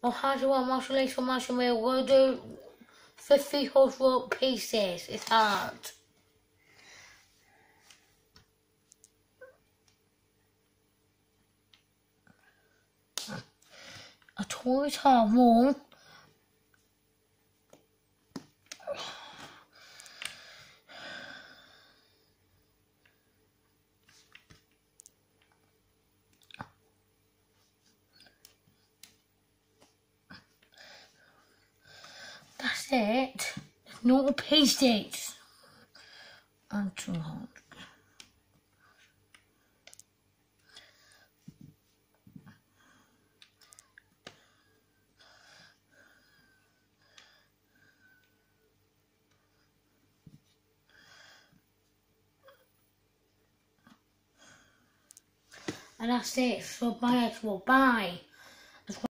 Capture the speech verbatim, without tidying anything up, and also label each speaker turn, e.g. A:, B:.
A: Well, how do I martial lace or martial wheel? We'll do fifty horse rope pieces. It's hard. A toy hard wall. That's it. Not pieces. I'm too hard. And that's it. So bye, well, bye.